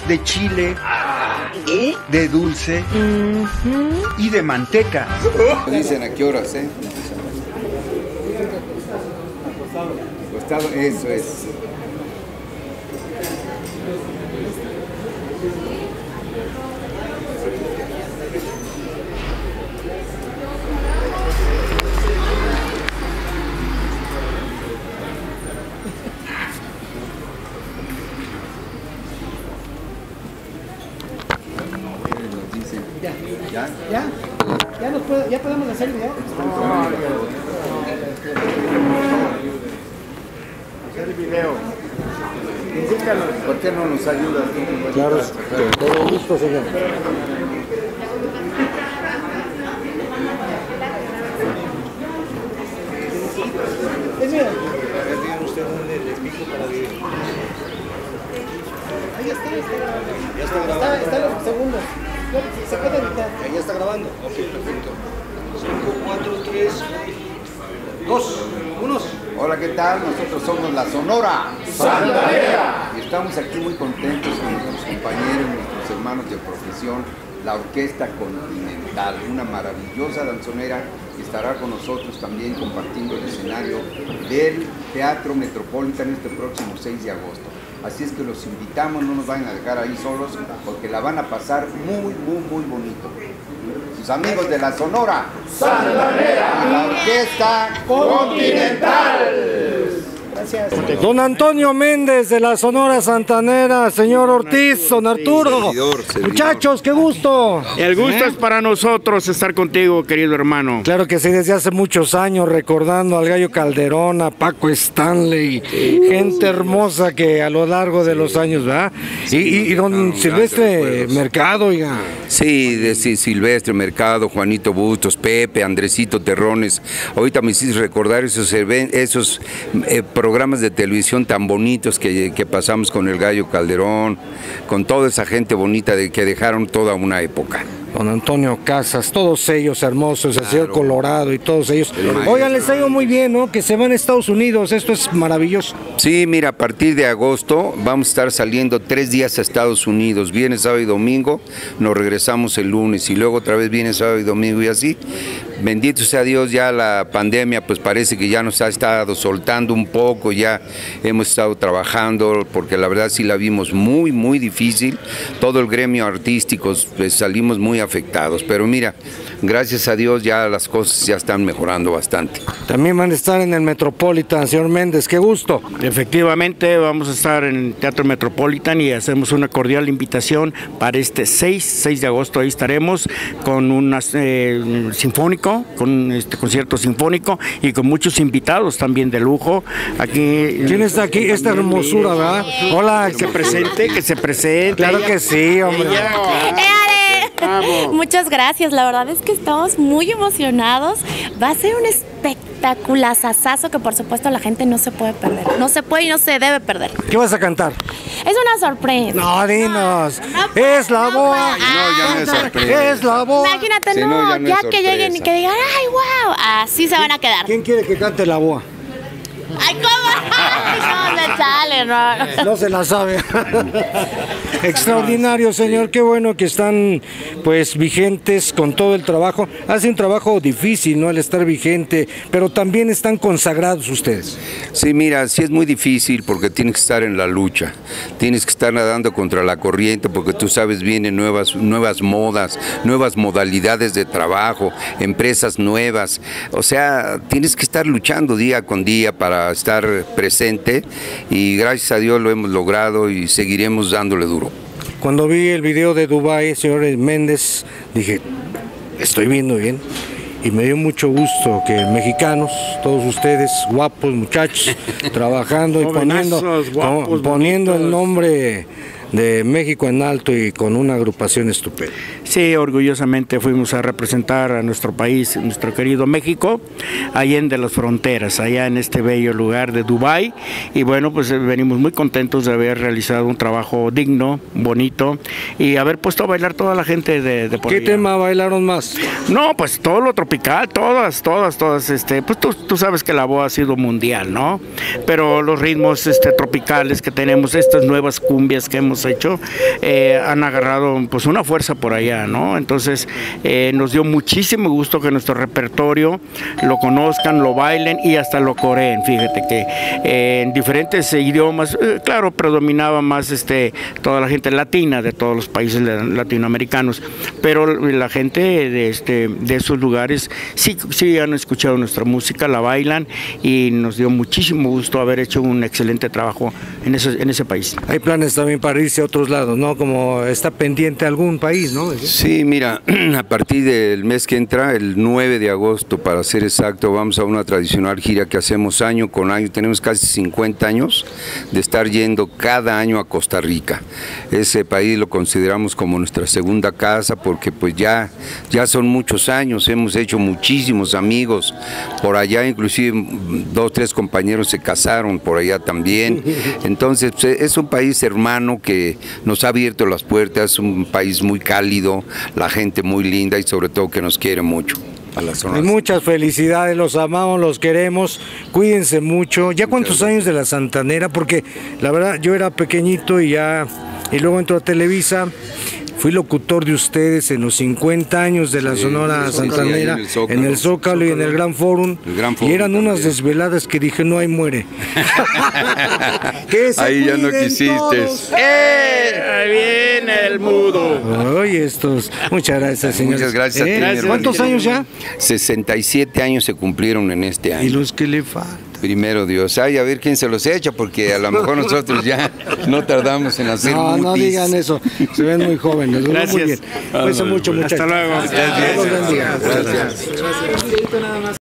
de chile, de dulce y de manteca. Dicen a qué horas, Acostado, eso es. ¿Ya podemos hacer el video? Hacer el video. Indícanos. ¿Por qué no nos ayudas? Claro, todo gusto, señor. Es mío. Díganme usted dónde le pico para vivir. Ahí está grabando. ¿Ya está grabando? Está los segundos. Se puede editar. ¿Ya está grabando? Ok, perfecto. 5, 4, 3, 2, 1. Hola, ¿qué tal? Nosotros somos la Sonora Santanera. Y estamos aquí muy contentos con nuestros compañeros, nuestros hermanos de profesión, la Orquesta Continental, una maravillosa danzonera que estará con nosotros también compartiendo el escenario del Teatro Metropolitan este próximo 6 de agosto. Así es que los invitamos, no nos vayan a dejar ahí solos porque la van a pasar muy bonito. Sus amigos de la Sonora Santanera y la Orquesta Continental. Gracias. Don Antonio Méndez de la Sonora Santanera, señor Ortiz, don Arturo. Servidor. Muchachos, qué gusto. El gusto es para nosotros estar contigo, querido hermano. Claro que sí, desde hace muchos años, recordando al Gallo Calderón, a Paco Stanley, gente hermosa que a lo largo de los años, ¿verdad? Y don Silvestre Mercado, oiga. Sí, Silvestre Mercado, Juanito Bustos, Pepe, Andresito Terrones. Ahorita me hiciste recordar esos programas de televisión tan bonitos que pasamos con el Gallo Calderón, con toda esa gente bonita que dejaron toda una época. Don Antonio Casas, todos ellos hermosos, el señor Colorado y todos ellos. Oigan, les ha ido muy bien, ¿no? Que se van a Estados Unidos, esto es maravilloso. Sí, mira, a partir de agosto vamos a estar saliendo 3 días a Estados Unidos, viernes, sábado y domingo, nos regresamos el lunes y luego otra vez viernes, sábado y domingo y así. Bendito sea Dios, ya la pandemia pues parece que ya nos ha estado soltando un poco, ya hemos estado trabajando porque la verdad sí la vimos muy difícil, todo el gremio artístico pues, salimos muy afectados, pero mira, gracias a Dios ya las cosas ya están mejorando bastante. También van a estar en el Metropolitan, señor Méndez, qué gusto. Efectivamente, vamos a estar en el Teatro Metropolitan y hacemos una cordial invitación para este 6 de agosto, ahí estaremos con un sinfónico, con este concierto sinfónico y con muchos invitados también de lujo. Aquí. ¿Quién está aquí? Esta hermosura, ¿verdad? Hola. Que se presente. Claro que sí, hombre. Muchas gracias, la verdad es que estamos muy emocionados. Va a ser un espectaculazazazo que por supuesto la gente no se puede perder. No se puede y no se debe perder. ¿Qué vas a cantar? Es una sorpresa. No, dinos. Es la boa. No, ya no es sorpresa. Es la boa. Imagínate, Sí, no, no ya es que lleguen y que digan, ay, wow, así se van a quedar. ¿Quién quiere que cante la boa? Ay, ¿cómo? No, me sale, no. No se la sabe. Extraordinario, señor. Qué bueno que están pues vigentes con todo el trabajo. Hace un trabajo difícil, ¿no? El estar vigente, pero también están consagrados ustedes. Sí, mira, sí es muy difícil porque tienes que estar en la lucha, tienes que estar nadando contra la corriente porque tú sabes, vienen nuevas modas, nuevas modalidades de trabajo, empresas nuevas, o sea, tienes que estar luchando día con día para estar presente y gracias a Dios lo hemos logrado y seguiremos dándole duro. Cuando vi el video de Dubái, señor Méndez, dije, estoy viendo bien. Y me dio mucho gusto que mexicanos, todos ustedes, guapos muchachos, trabajando y poniendo el nombre de México en alto y con una agrupación estupenda. Sí, orgullosamente fuimos a representar a nuestro país, nuestro querido México, allá en de las fronteras, allá en este bello lugar de Dubái. Y bueno, pues venimos muy contentos de haber realizado un trabajo digno, bonito, y haber puesto a bailar toda la gente de por ¿Qué allá. tema bailaron más? No, pues todo lo tropical, todas, pues tú sabes que la boa ha sido mundial, ¿no? Pero los ritmos tropicales que tenemos, estas nuevas cumbias que hemos hemos hecho, han agarrado pues una fuerza por allá, ¿no? Entonces nos dio muchísimo gusto que nuestro repertorio lo conozcan, lo bailen y hasta lo coreen. Fíjate que en diferentes idiomas, claro, predominaba más toda la gente latina de todos los países latinoamericanos, pero la gente de esos lugares sí han escuchado nuestra música, la bailan, y nos dio muchísimo gusto haber hecho un excelente trabajo en ese país. Hay planes también para irse a otros lados, ¿no? Como está pendiente algún país, ¿no? Sí, mira, a partir del mes que entra, el 9 de agosto, para ser exacto, vamos a una tradicional gira que hacemos año con año. Tenemos casi 50 años de estar yendo cada año a Costa Rica. Ese país lo consideramos como nuestra segunda casa, porque pues ya son muchos años, hemos hecho muchísimos amigos por allá, inclusive 2 o 3 compañeros se casaron por allá también. Entonces pues, es un país hermano que nos ha abierto las puertas, un país muy cálido, la gente muy linda y sobre todo que nos quiere mucho. A la zona. Muchas felicidades, los amamos, los queremos, cuídense mucho. ¿Ya cuántos años de la Santanera? Porque la verdad yo era pequeñito y luego entro a Televisa. Fui locutor de ustedes en los 50 años de la Sonora Santanera, en el Zócalo y en el Gran Fórum. Y eran unas desveladas que dije, no hay muere. Ahí ya no quisiste. Ahí viene el mudo. Oye, muchas gracias, señores. Muchas gracias a ti, ¿Cuántos años ya? 67 años se cumplieron en este año. ¿Y los que le faltan? Primero Dios, a ver quién se los echa, porque a lo mejor nosotros ya no tardamos en hacer mutis. No digan eso, se ven muy jóvenes. Gracias. Muy bien. Cuídense mucho, muchachos. Hasta luego. Gracias. Gracias.